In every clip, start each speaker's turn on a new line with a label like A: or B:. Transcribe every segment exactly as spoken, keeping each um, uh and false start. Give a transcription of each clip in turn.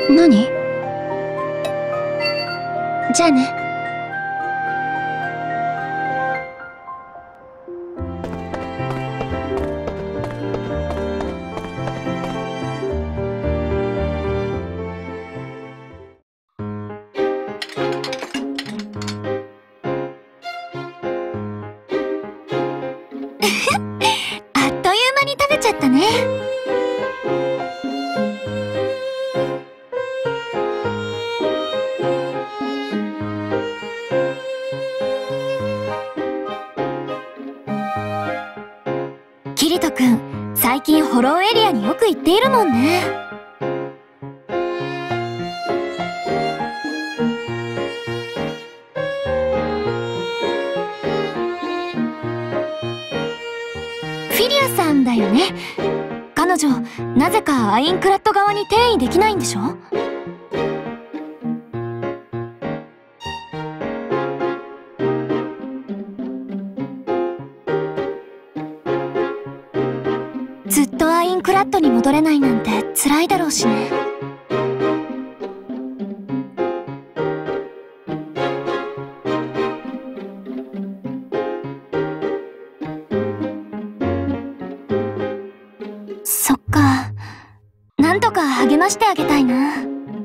A: 何？じゃあね。あっという間に食べちゃったね。キリトくん、最近ホローエリアによく行っているもんね。フィリアさんだよね。彼女、なぜかアインクラッド側に転移できないんでしょ？ずっとアインクラッドに戻れないなんて辛いだろうしね。そっか。なんとか励ましてあげたいな。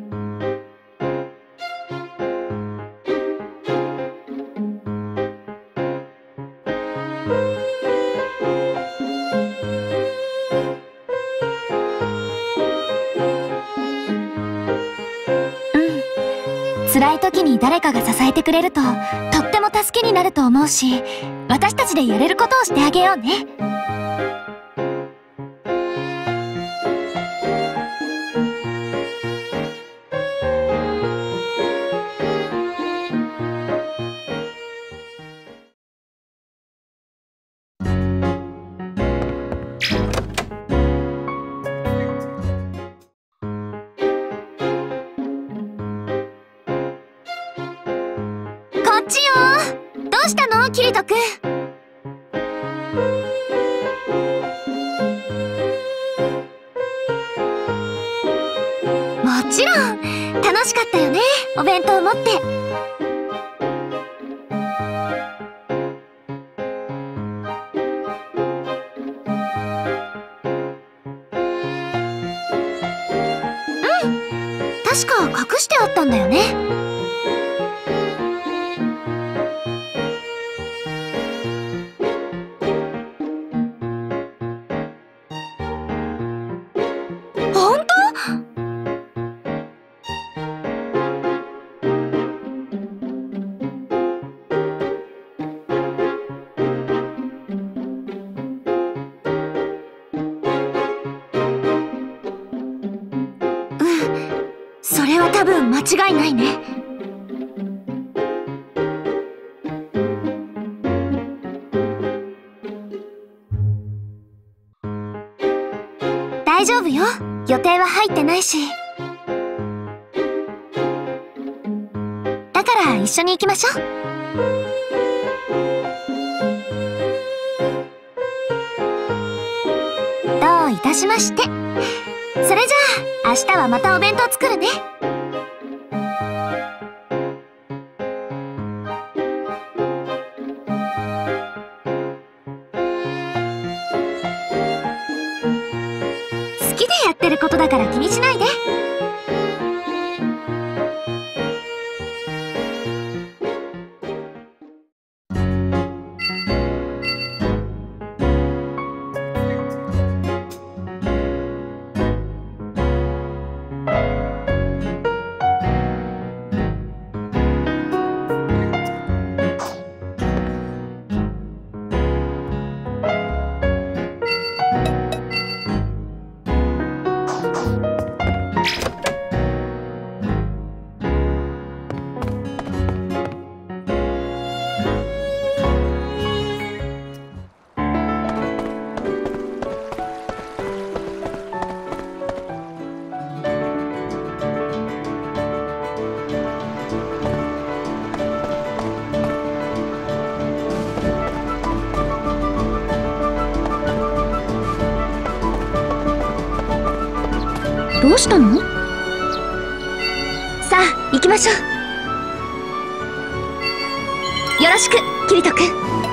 A: 辛い時に誰かが支えてくれると、とっても助けになると思うし、私たちでやれることをしてあげようね。こっちよ。どうしたの、キリトくん。もちろん楽しかったよね、お弁当持って。うん、確か隠してあったんだよね。本当？うん、それは多分間違いないね。大丈夫よ。予定は入ってないし。だから一緒に行きましょう。どういたしまして。それじゃあ明日はまたお弁当作るね。好きでやってることだから気にしないで。どうしたの？ 行きましょう。よろしくキリト君。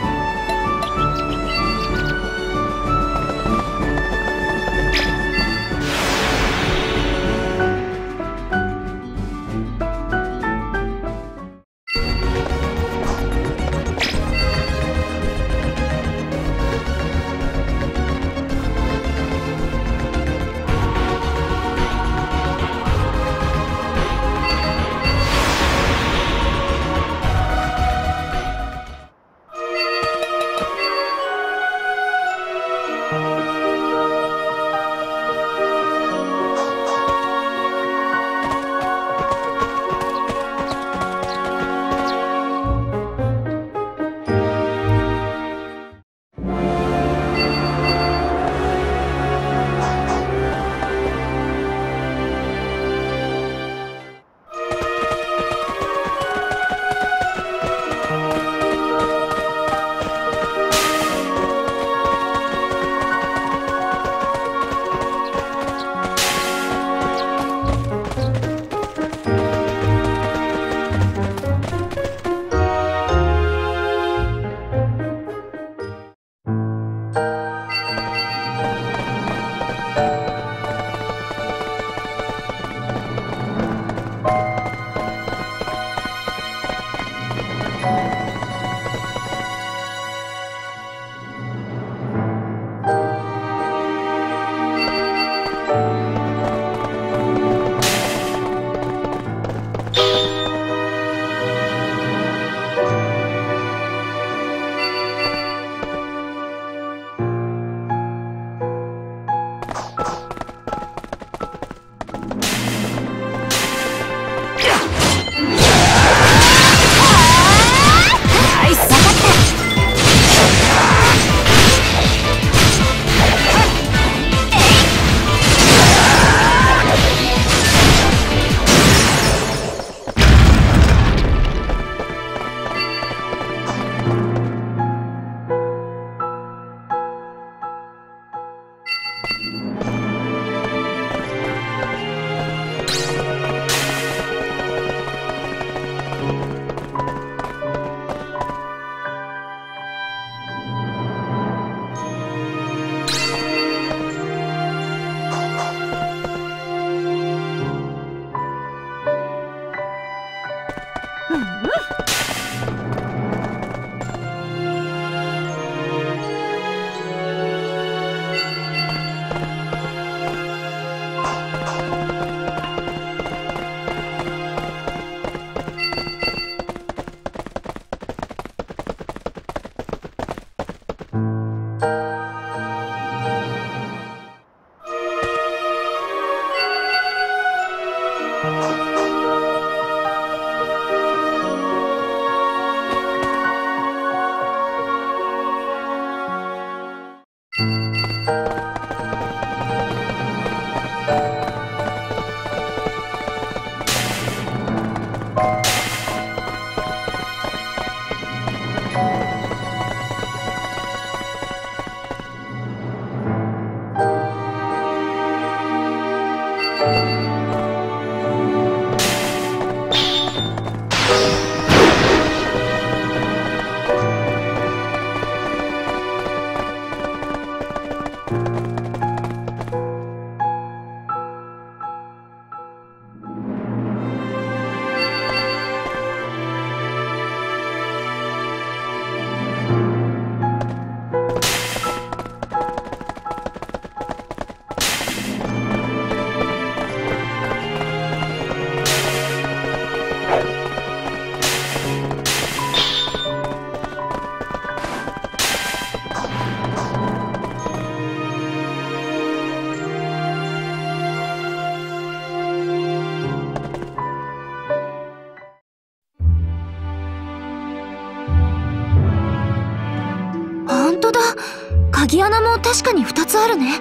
B: 鍵穴も確かにふたつあるね。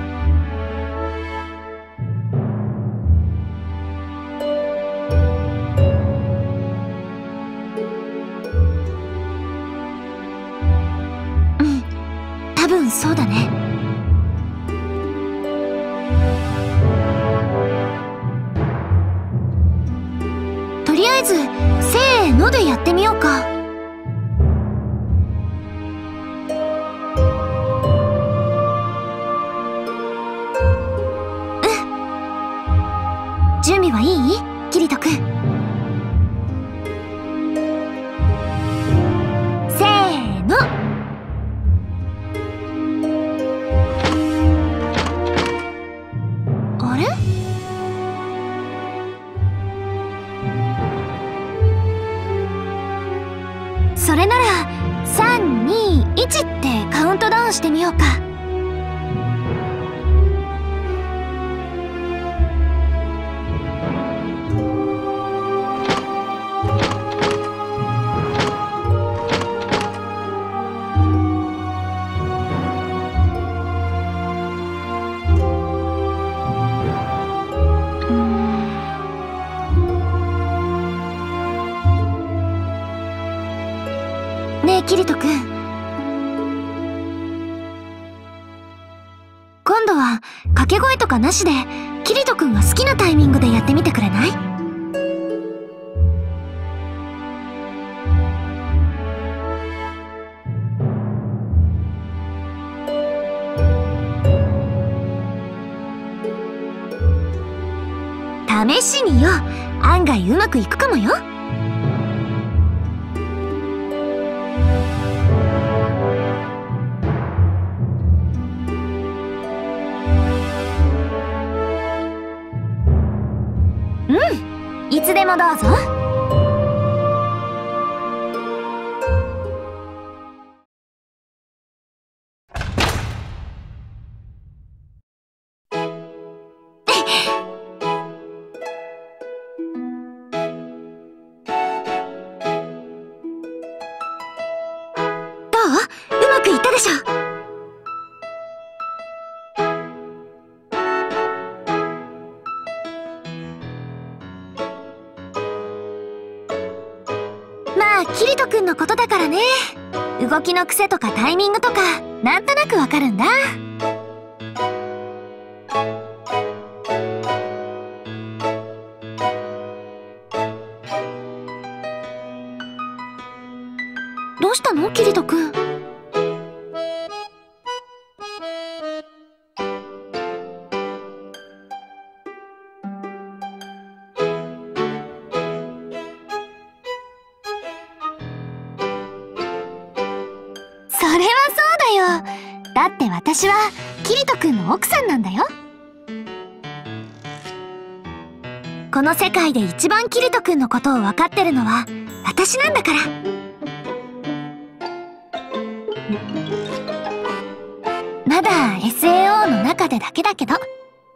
B: うん、多分そうだね。 ずせーのでやってみようか。うん。準備はいい？キリト君。せーの。あれ？それならさんにいちってカウントダウンしてみようか。ねえキリト君、今度は掛け声とかなしでキリト君が好きなタイミングでやってみてくれない？試しによ。案外うまくいくかもよ。うん、いつでもどうぞ。どう？うまくいったでしょ？まあキリト君のことだからね。動きの癖とかタイミングとかなんとなくわかるんだ。どうしたのキリト君？それはそうだよ。だって私はキリト君の奥さんなんだよ。この世界で一番キリト君のことを分かってるのは私なんだから。まだ エスエーオー の中でだけだけど。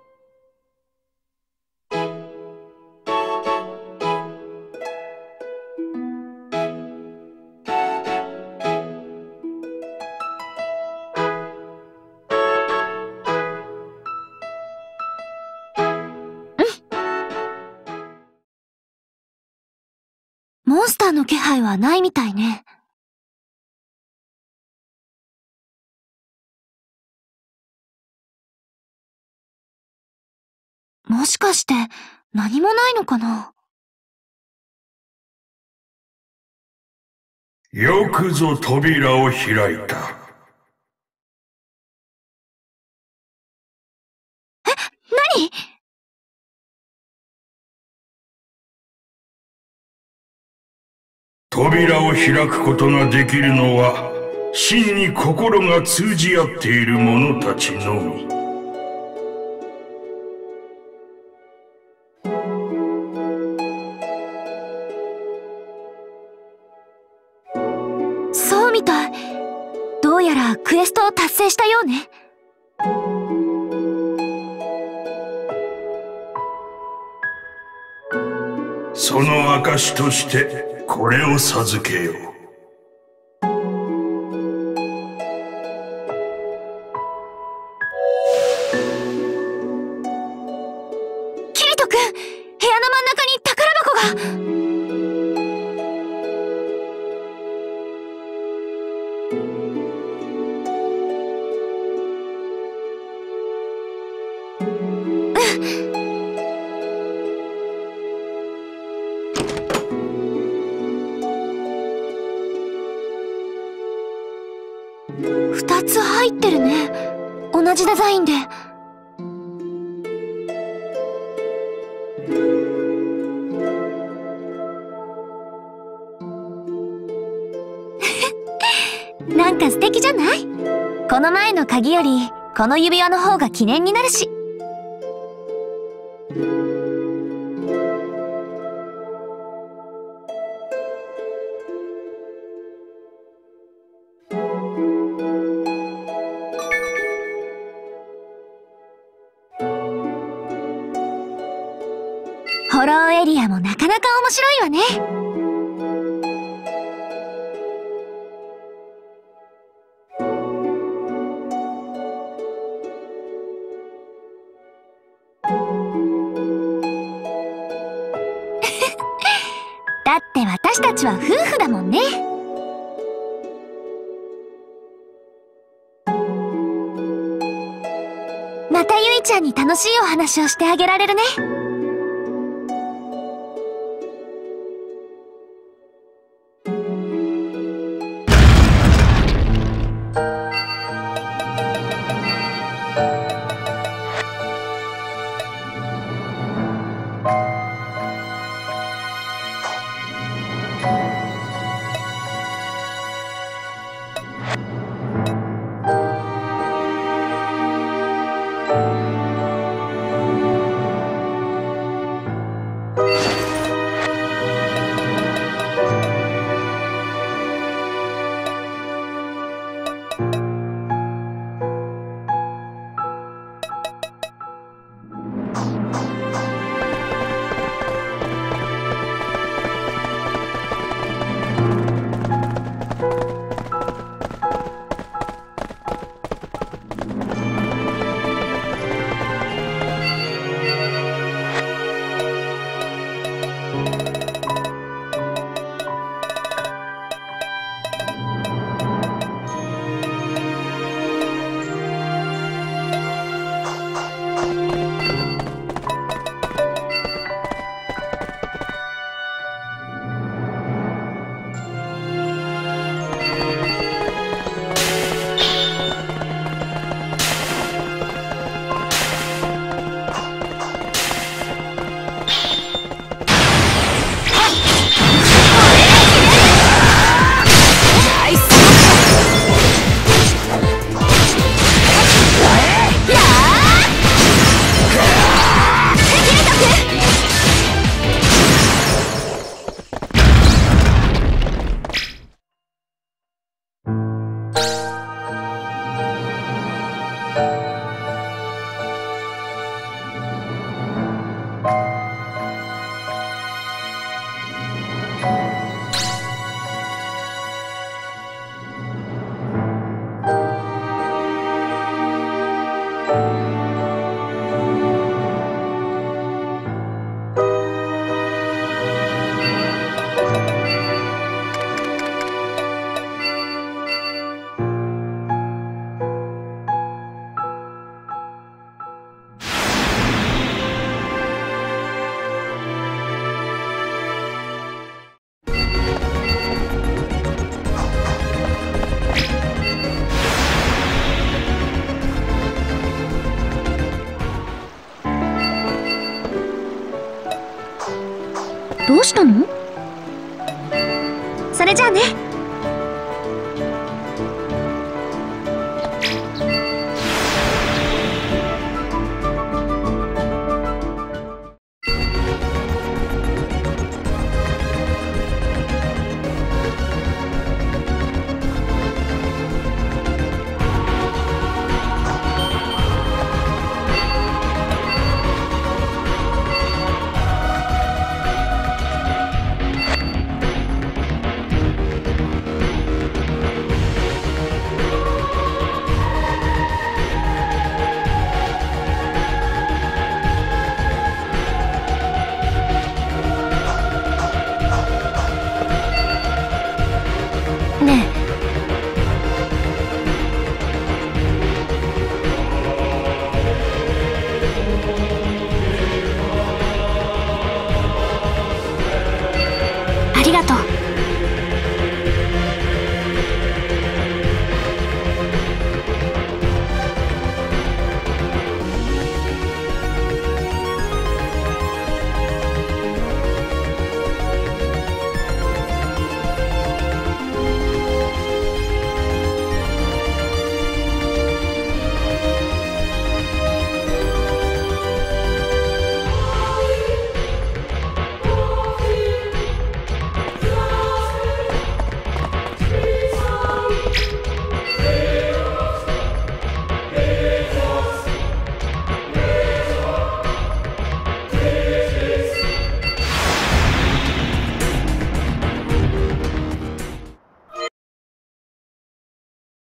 B: モンスターの気配はないみたいね。もしかして何もないのかな？
C: よくぞ扉を開いた。
B: え、何？
C: 扉を開くことができるのは真に心が通じ合っている者たちのみ。
B: そうみたい。どうやらクエストを達成したようね。
C: その証としてこれを授けよう。
B: キリト君、部屋の真ん中に宝箱が。 ふたつ入ってるね。同じデザインで。なんか素敵じゃない？この前の鍵よりこの指輪の方が記念になるし。ホローエリアもなかなか面白いわね。だって私たちは夫婦だもんね。またゆいちゃんに楽しいお話をしてあげられるね。どうしたの？それじゃあね。